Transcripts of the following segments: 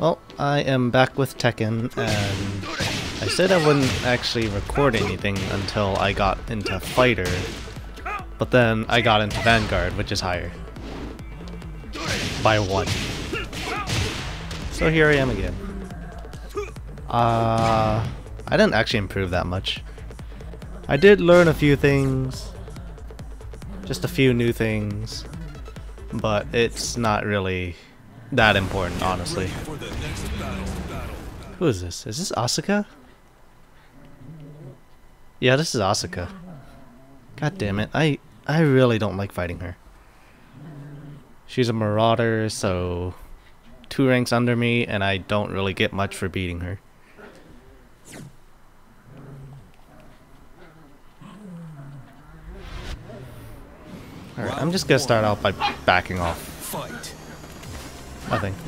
Well, I am back with Tekken, and I said I wouldn't actually record anything until I got into Fighter, but then I got into Vanguard, which is higher. By 1. So here I am again. I didn't actually improve that much. I did learn a few things. Just a few new things. But it's not really that important, honestly. Who is this? Is this Asuka? Yeah, this is Asuka. God damn it. I really don't like fighting her. She's a marauder, so 2 ranks under me, and I don't really get much for beating her. Alright, I'm just gonna start out by backing off. Nothing.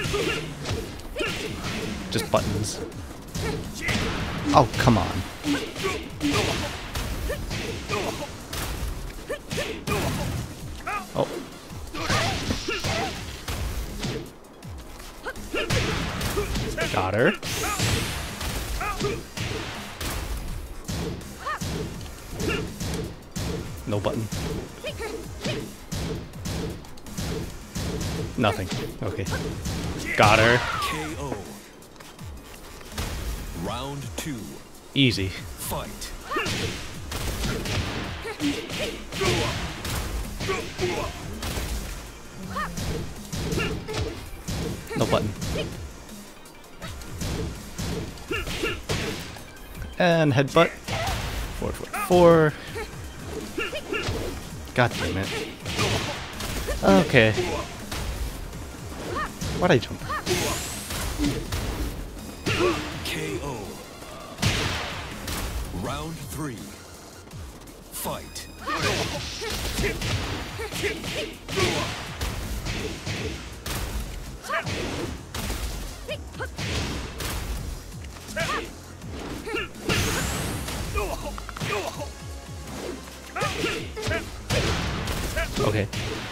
Just buttons. Oh, come on. Oh. Got her. No button. Nothing. Okay. Got her. KO. Round 2. Easy. Fight. No button. And headbutt. 4. God damn it. Okay. Why'd I jump? KO. Round 3. Fight. Okay.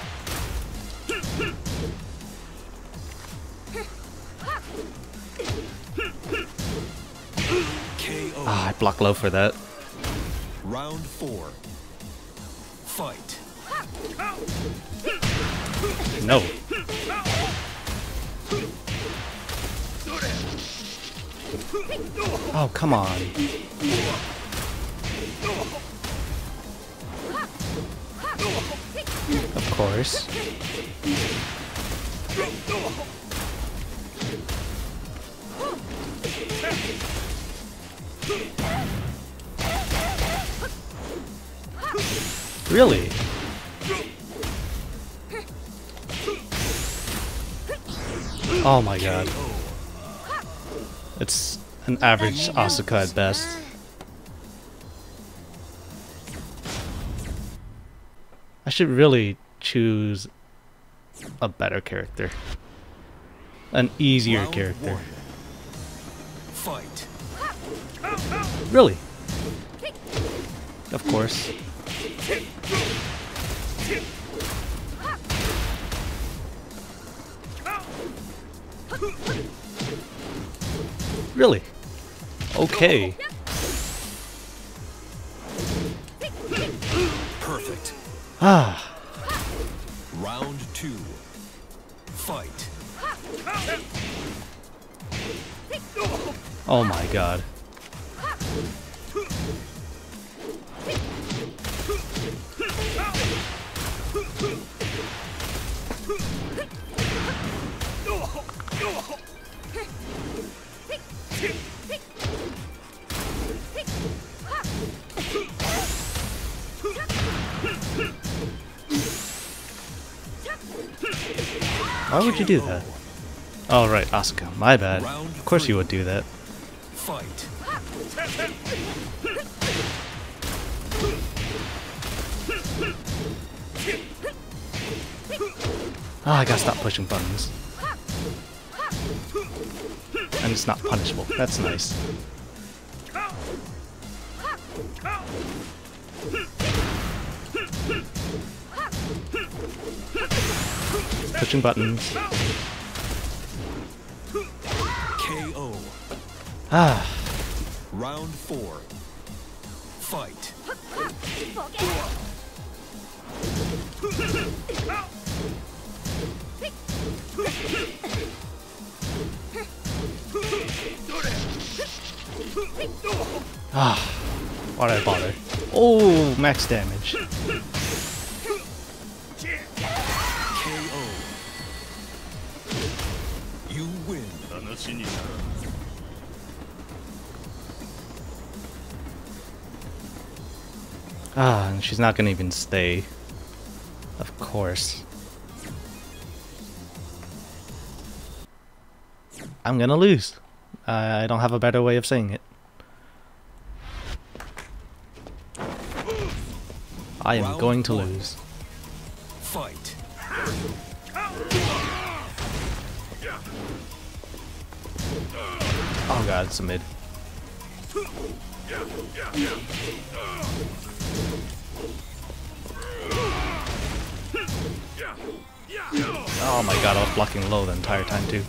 KO. Ah, I block low for that. Round 4. Fight. No. Oh, come on. Of course. Really? Oh my god. It's an average Asuka at best. I should really choose a better character. An easier Round character. 1. Fight. Really? Of course. Really? Okay. Perfect. Ah. Round 2. Fight. Oh my god. Why would you do that? Oh right, Asuka. My bad. Of course you would do that. Fight. Ah, I gotta stop pushing buttons. And it's not punishable. That's nice. Pushing buttons. Ah. Round 4. Fight. Ah. Why did I bother? Oh, max damage. KO. You win. Ah, and she's not gonna even stay. Of course. I'm gonna lose. I don't have a better way of saying it. I am going to lose. Fight. Oh god, it's a mid. Oh my god, I was blocking low the entire time too.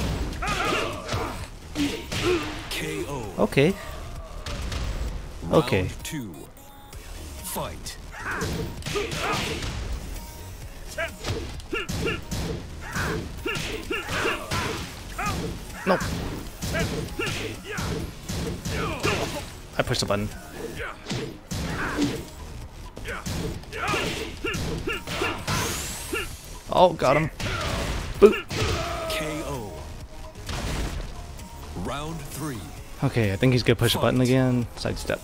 KO. Okay. Okay. Round 2. Fight. No. I pushed the button. Oh, got him. Boop. KO. Round 3. Okay, I think he's gonna push a button again. Sidestep.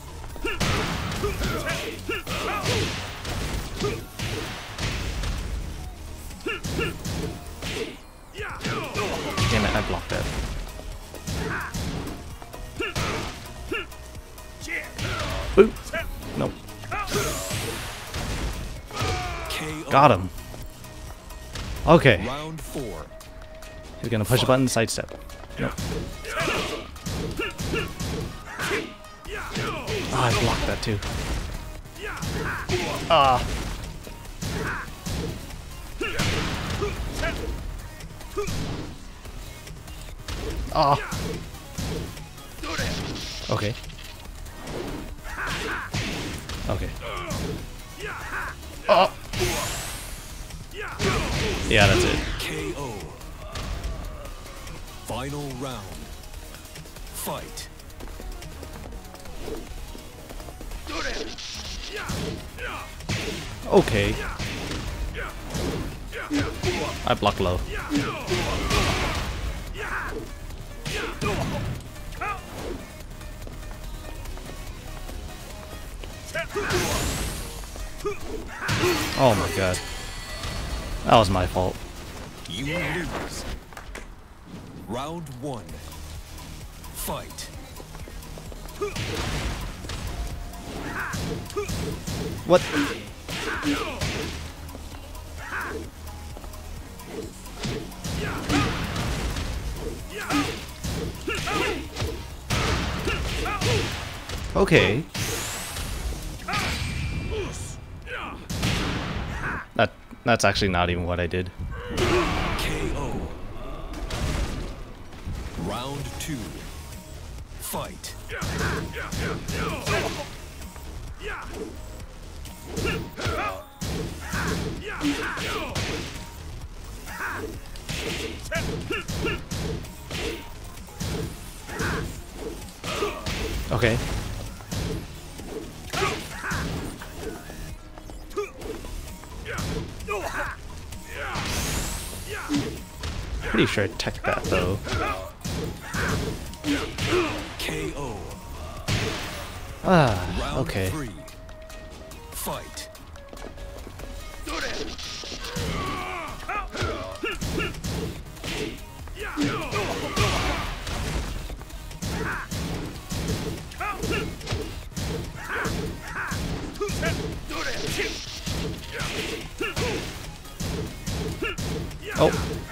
Damn it, I blocked that. Boop. Nope. KO. Got him. Okay. Round 4. He's gonna push a button, sidestep. Nope. Ah, I blocked that too. Ah. Ah. Okay. Okay. Oh. Yeah, that's it. KO. Final round. Fight. Okay. I block low. Oh my god. That was my fault. You lose. Round 1. Fight. What? Okay. That's actually not even what I did. KO. Round 2. Fight. Okay. Pretty sure I teched that though. KO. Ah, Round okay. 3. Fight. Oh.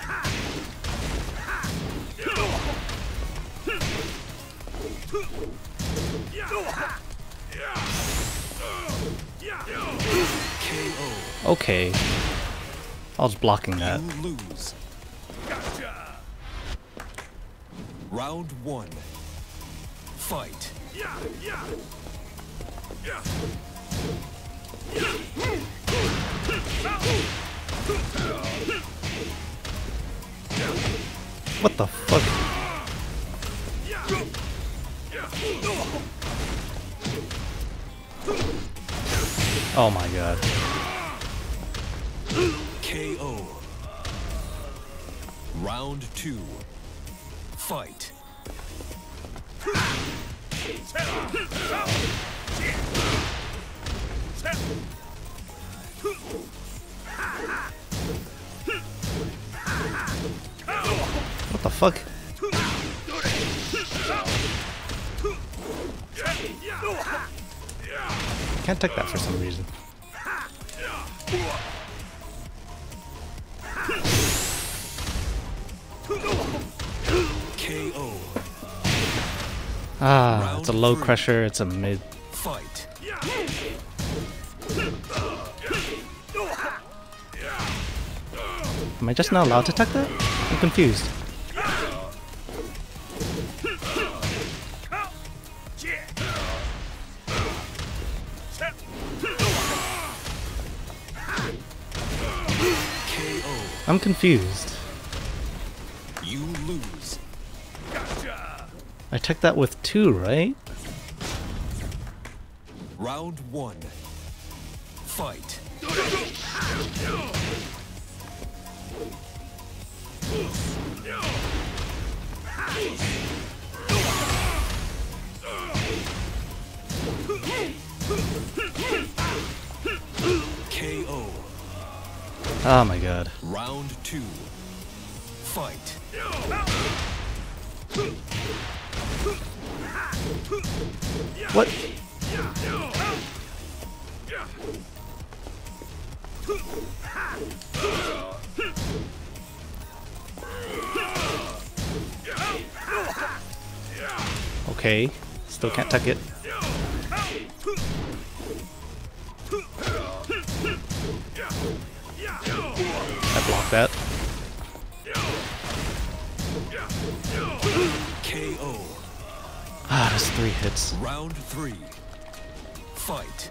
KO. Okay. I was blocking that. You lose. Round 1. Fight. What the fuck? Oh my god. KO. Round 2. Fight. What the fuck? Can't take that for some reason. KO. Ah, it's a low crusher, it's a mid. Fight. Am I just not allowed to attack that? I'm confused. I'm confused. You lose. I took that with 2, right? Round 1. Fight. KO. Oh my god. Round 2. Fight. What? Okay, still can't tuck it. I blocked that. KO. Ah, that's 3 hits. Round 3. Fight.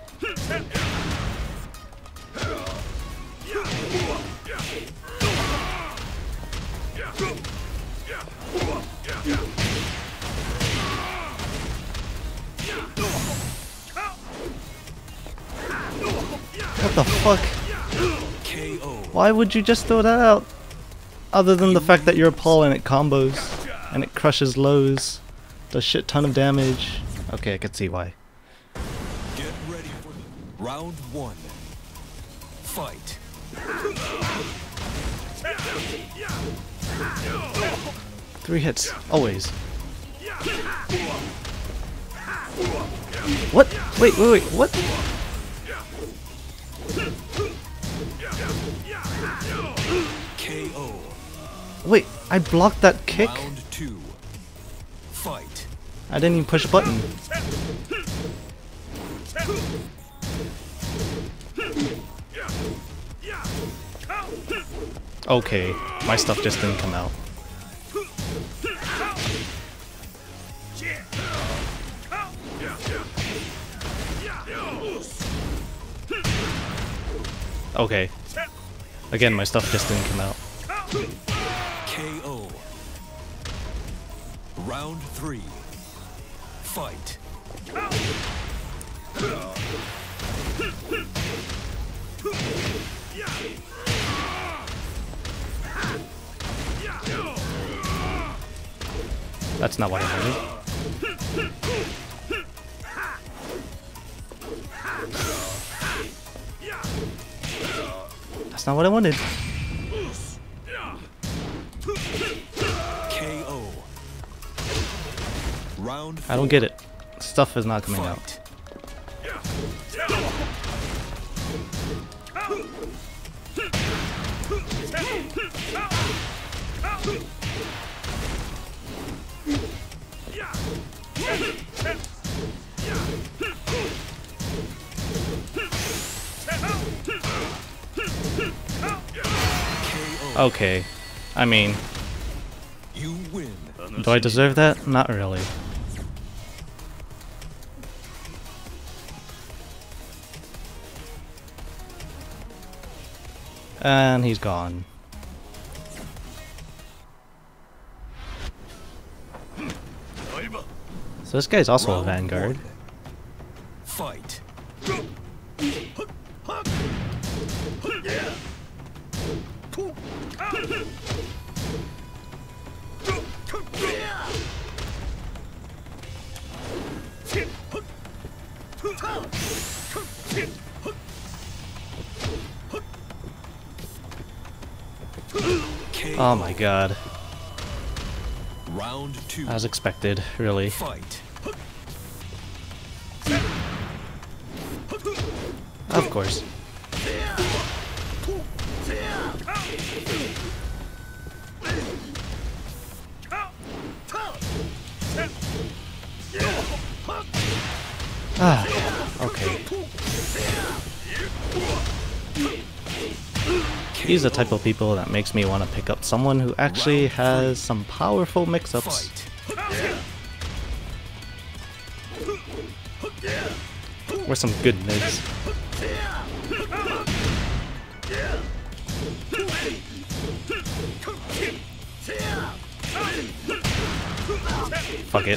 What the fuck? KO. Why would you just throw that out? Other than the fact that you're Paul and it combos and it crushes lows, does shit ton of damage. Okay, I can see why. Get ready for round 1. Fight. 3 hits, always. What? Wait, what? KO. Wait, I blocked that kick? Round 2. Fight. I didn't even push a button. Okay, my stuff just didn't come out. Okay. Again, my stuff just didn't come out. KO. Round 3. Fight. That's not what I wanted. That's not what I wanted. KO. Round 4. I don't get it. Stuff is not coming out. Fight. Okay. I mean, You win. do I deserve that? Not really. And he's gone. So this guy's also a Vanguard. Fight. Oh my god. Round 2. As expected, really. Fight. Of course. Ah, okay. He's the type of people that makes me want to pick up someone who actually has some powerful mix-ups. Fight. Or some good mids. Fuck it.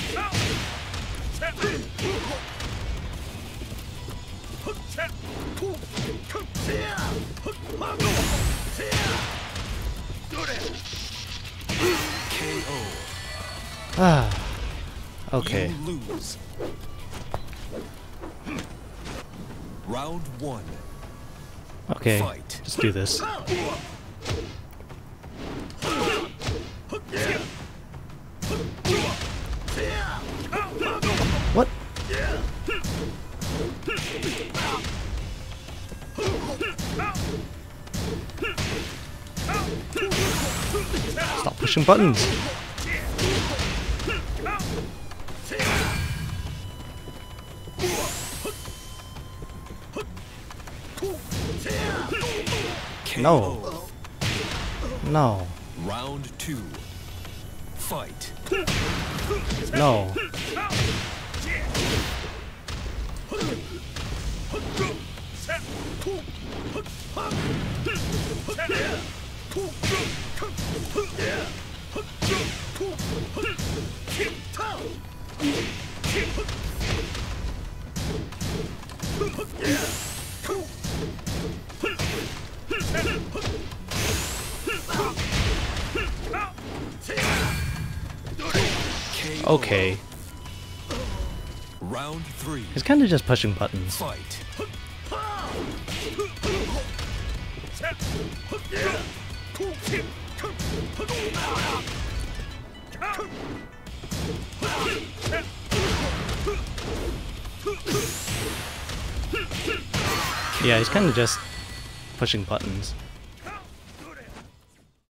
KO. Ah. Okay. You lose. Round 1. Okay. Fight. Just do this. What? Stop pushing buttons. No. KO. No. Round 2. Fight. No. Okay. Round 3. He's kind of just pushing buttons. Fight. Yeah, he's kind of just pushing buttons.